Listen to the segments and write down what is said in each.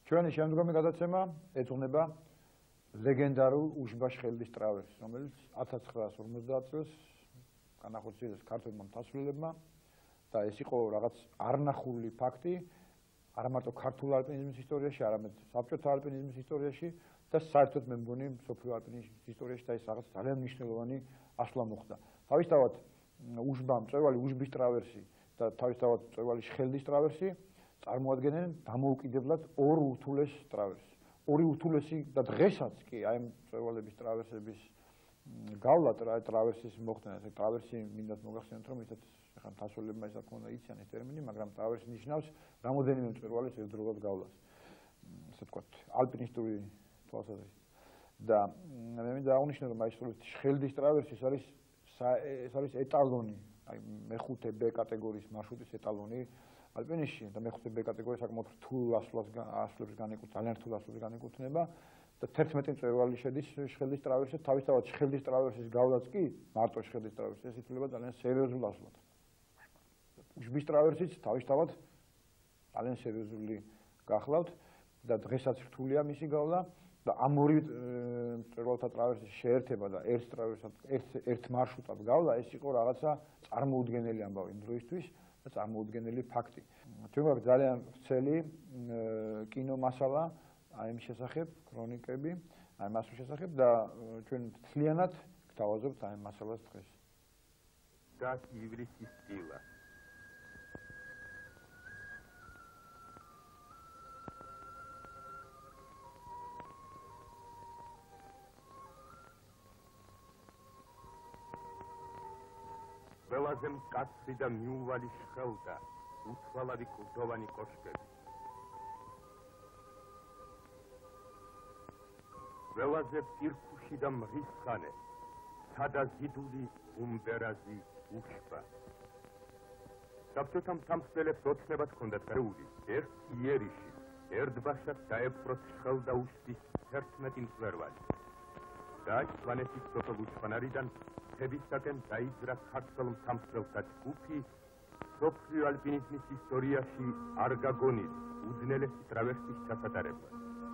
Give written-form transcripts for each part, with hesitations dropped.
ჩვენი შემდგომი გადაცემა ეძღვნება ლეგენდარულ უშბა შხელდის ტრავერსს, რომელიც 1950 წელს განახორციელეს ქართველმა მთასვლებმა და ეს იყო რაღაც არნახული ფაქტი, არა მარტო ქართულ ალპინიზმის ისტორიაში, არამედ საბჭოთა ალპინიზმის ისტორიაში და საერთოდ მე მგონი მსოფლიო ალპინიზმის ისტორიაში და ეს რაღაც ძალიან მნიშვნელოვანი ასვლა მოხდა. თავისთავად უშბამ წვევალი უშბის ტრავერსი და თავისთავად წვევალი შხელდის ტრავერსი წარმოადგენენ დამოუკიდებლად ორ ურთულეს ტრავერსს. ორი ურთულესი და დღესაც კი აი წვევალების ტრავერსების გავლა ტრავერსის მოხდენა, ეს ტრავერსი მინდათ მოგახსენოთ, რომ ისეთ ახლა მთასვლებმა ის აქონდა იციან ეს ტერმინი, მაგრამ ტრავერსი ნიშნავს რამოდენიმე მწვერვალის ერთდროულად გავლას. ასე ვთქვათ, ალპინისტური თვალსაზრისით. და მე მინდა აღნიშნო, რომ აი შხელდის ტრავერსი ეს არის ეტალონი, აი მეხუთე B კატეგორიის მარშრუტის ეტალონი ალპინიზმში და მეხუთე B კატეგორია საკმაოდ რთულ ასვლებს განეკუთვნება, ძალიან რთულ ასვლებს განეკუთვნება და 11 მწვერვალი შედის შხელდის ტრავერსში. თავისთავად შხელდის ტრავერსის გავლაც კი მარტო შხელდის ტრავერსი ეს ითვლება ძალიან სერიოზულ ასვლად. უშბის ტრავერსიც თავისთავად ძალიან სერიოზული გახლავთ და დღესაც რთულია მისი გავლა და ამ ორი მწვერვალთა ტრავერსის შეერთება და ერთ მარშრუტად გავლა ეს იყო რაღაცა წარმოუდგენელი ამბავი იმ დროისთვის და წარმოუდგენელი ფაქტი. ჩვენ გვაქვს ძალიან ვრცელი კინომასალა აი ამ შესახებ, ქრონიკები, აი მასის შესახებ და ჩვენ მთლიანად გთავაზობთ აი ამ მასალას დღეს. და ივრისის სტილა. ყველაზე მკაცრი და მიუვალი შხელდა უთვალავი კლდოვანი კოშკები. ყველაზე პირქუში და მრისხანე სადაზიდული უმბერაზი უშბა. საბჭოთა მთამსვლელებს ოცნებად ჰქონდათ ფერული ერთ იერიში ერთბაშად დაეპყროთ შხელდა უშბის 11 მწვერვალი. და სვანეთის სოფელუჩხანარიდან თებისაკენ დაიძრა ქართველ მთამსვლელთა ჯგუფი მსოფლიო ალპინიზმის ისტორიაში არ გაგონილი უძნელესი ტრავერსის ჩასატარებლად.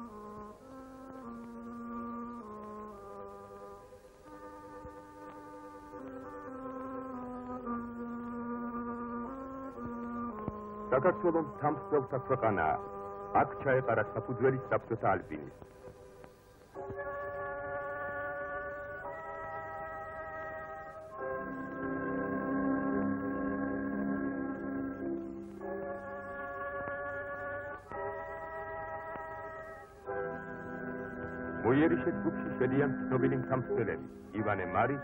საქართველოს მთამსვლელთა ქვეყანაა, აქ ჩაეყარა საფუძველი საბჭოთა ალპინიზმს. მოიერიშე ჯგუფში შედიან ცნობილი მთამსვლელები ივანე მარი,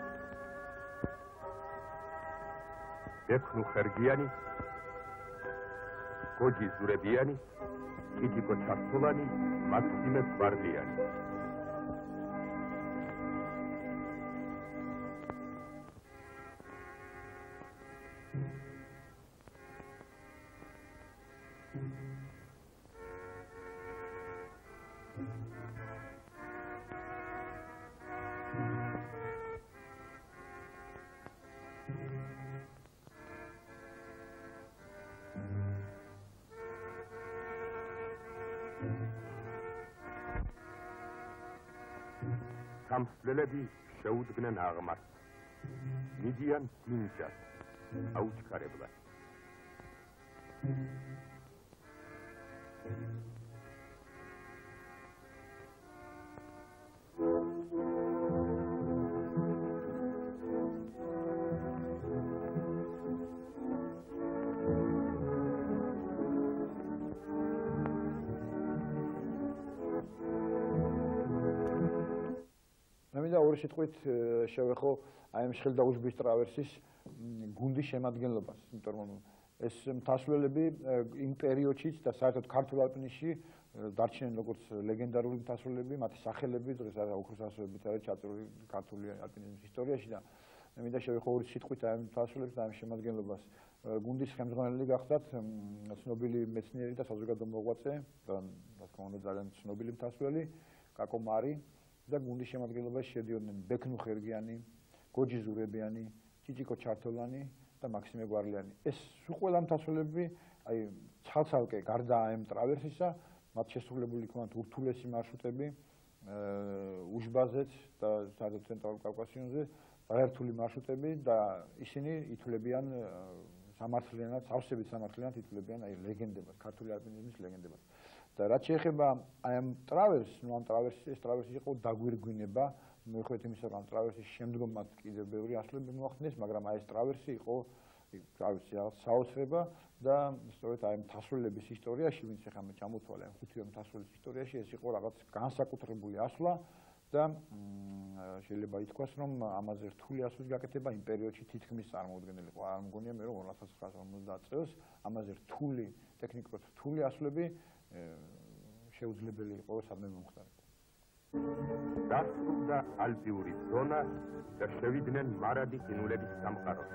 ბექნუ ხერგიანი, გოჯი ზურებიანი, კიდიკო ჩართულანი, მაქსიმე ბარდიანი. მთამსვლელები შეუდგნენ აღმართ, მიდიან დინჯად, აუჩქარებლად. ორი სიტყვით შევეხო აი ამ შხელდა უშბის ტრავერსის გუნდის შემადგენლობას, იმიტომ რომ ეს მთასვლელები იმ პერიოდშიც და საერთოდ ქართულ ალპინიზმში დარჩნენ როგორც ლეგენდარული მთასვლელები, მათი სახელები დღეს უხროს ასოებით არის ჩაწოლილი ქართული ალპინიზმის ისტორიაში და მე მინდა შევეხო ორი სიტყვით აი ამ მთასვლელებს და ამ შემადგენლობას. გუნდის ხელმძღვანელი გახდათ ცნობილი მეცნიერი და საზოგადო მოღვაწე და რა თქმა უნდა ძალიან ცნობილი მთასვლელი კაკო მარი და გუნდის შემადგენლობაში შედიოდნენ ბექნუ ხერგიანი, გოჯი ზურებიანი, ჭიჭიკო ჩართოლანი და მაქსიმე გვარლიანი. ეს ყველა მთასვლელები აი ცალ-ცალკე გარდა ამ ტრავერსისა მათ შესრულებული იქნათ ურთულესი მარშრუტები უშბაზეც და სადაც ცენტრალურ კავკასიონზე გაერთული მარშრუტები და ისინი ითვლებიან სამართლიანად, სავსებით სამართლიანად ითვლებიან აი ლეგენდებად, ქართული ალპინიზმის ლეგენდებად. და რაც შეეხება აი ამ ტრავერსს, ნუ ამ ტრავერსის იყო დაგვირგვინება, მიუხედავად იმისა, რომ ამ ტრავერსის შემდგომ მათ კიდევ ბევრი ასლები მოახდინეს, მაგრამ აი ეს ტრავერსი იყო ტრავერსი რაღაც საოცრება და სწორედ აი მთასვლელების ისტორიაში, ვინც ახლა მე ჩამოთვალე ამ 5 მთასვლელის ისტორიაში, ეს იყო რაღაც განსაკუთრებული ასვლა და შეიძლება ითქვას, რომ ამაზე რთული ასვლის გაკეთება იმ პერიოდში თითქმის წარმოუდგენელი იყო. არ მგონია მე რომ 1950 წელს ამაზე რთული, ტექნიკურად რთული ასვლები შეუძლებელი იყო სადმე მომხდარიყო. დასრულდა ალპიური ზონა და შევიდნენ მარადი ყინულების სამყაროში.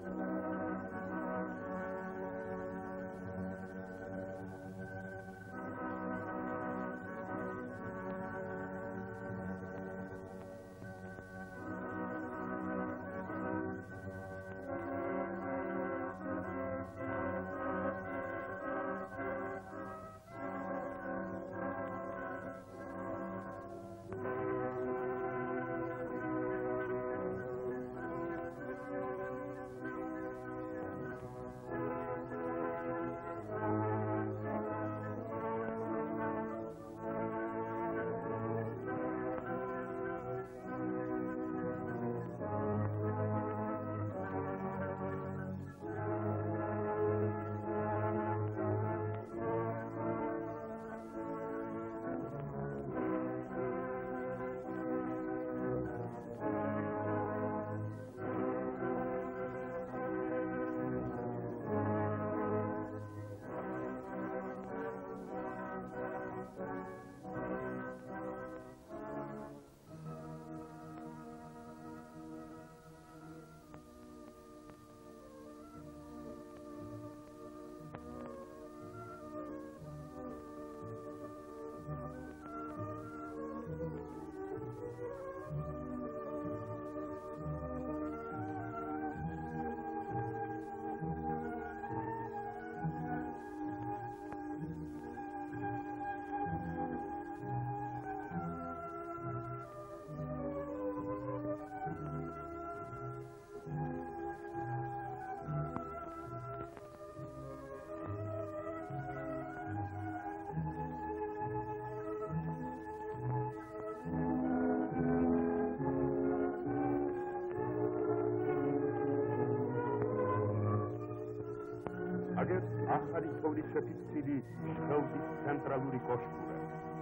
აგერ ახალი ცხოვრის შეფიცილი შხელდის ცენტრალური კოშკურა.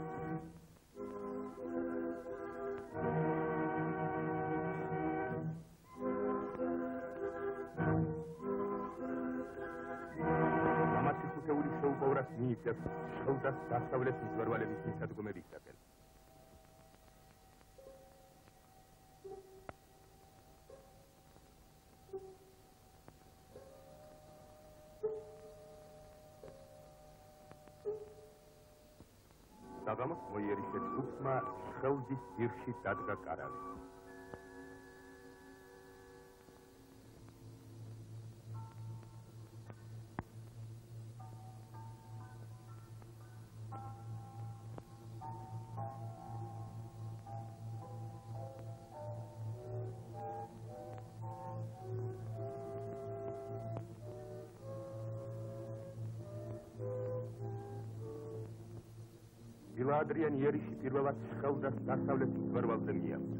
ამათი ხუთეული შეუპოვრას მიიწევს შხელდას დასავლეთ მწვერვალების მისადგომებისაკენ. საღამოს მოიერიშეთ ჯგუფმა შხელდის ძირში დადგა კარავი. ადრიან იერიში პირველად შხელდას დასავლეთ მწვერვალზე მიაღწია.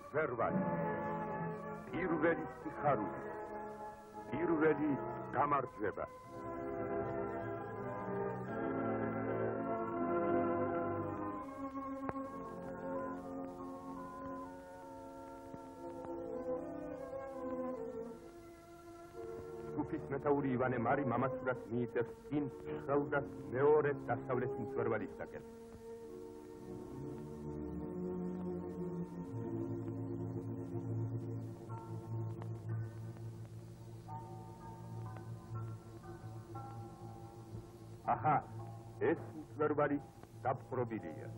მწვერვალი, პირველი სიხარული, პირველი გამარჯვება. მეთაური ივანე მარი მამაცურად მიიწევს წინ შხელდას მეორე დასავლეთი მწვერვალისაკენ. აჰა, ეს მწვერვალი დაპყრობილია.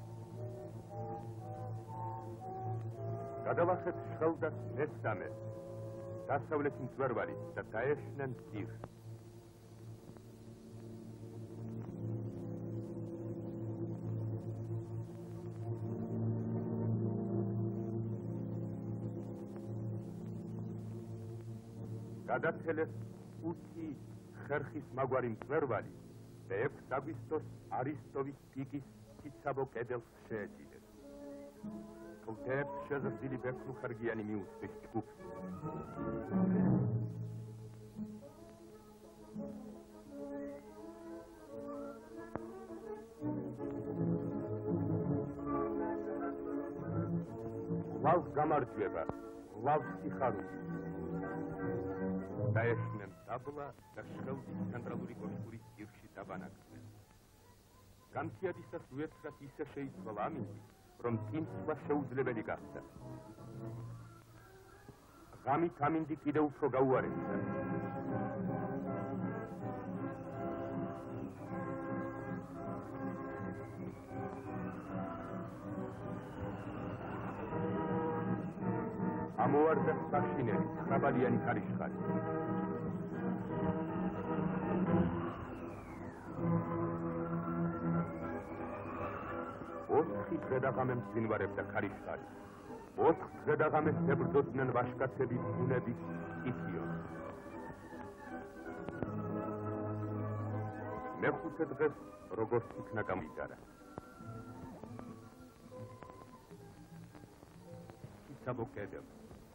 გადავახეთ შხელდას მესამე დასავლეთი მწვერვალი და დაეშნენ ძირს. გადაცელეს 5 ხერხის მაგვარი მწვერვალი და 6 აგვისტოს არისტოვის პიკის ციცაბო კედელს შეეჭიდეს. კლდეებს შეზრდილი ბექნუხარგიანი მიუძღვის ჯგუფს. ლავს გამარჯვება, ლავს სიხარული. დაეშნენ დაბლა და შხელდის ცენტრალური კოშკურის ძირში დაბანაკდნენ. განთიადისას უერთხად ისე შეიცვალა ამინდი, რომ წინსვლა შეუძლებელი გახდა. ღამით ამინდი კიდევ უფრო გაუარესდა. ამოვარდა საშინელი, ცხრაბალიანი ქარიშხალი. ოთხი დღე-დაღამე მძინვარებდა ქარიშხალი. 4 დღე-დაღამეს ებრძოდნენ ვაშკაცები ბუნების იწიოს. მეხუთე დღეს როგორც იქნა გამიდარა. ციცაბო კედელს.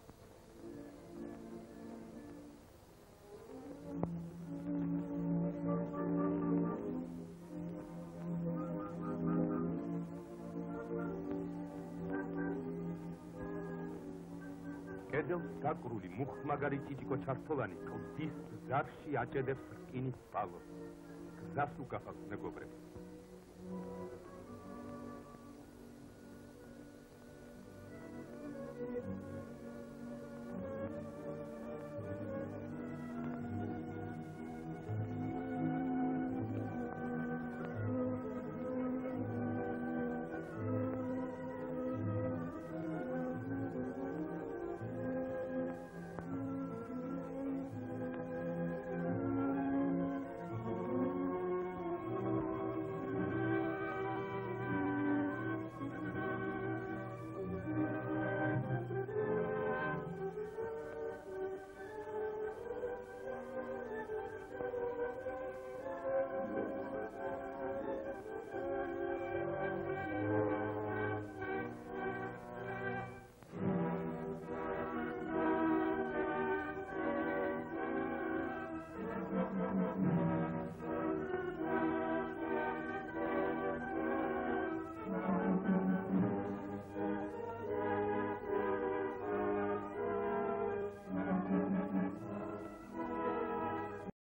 კედელს დაკრული მუხტმაგარი ჭიჭიკო ჩართოვანი კლდის გზარში აჭედებს რკინის პალოს. გზას უკახავს მეგობრებს.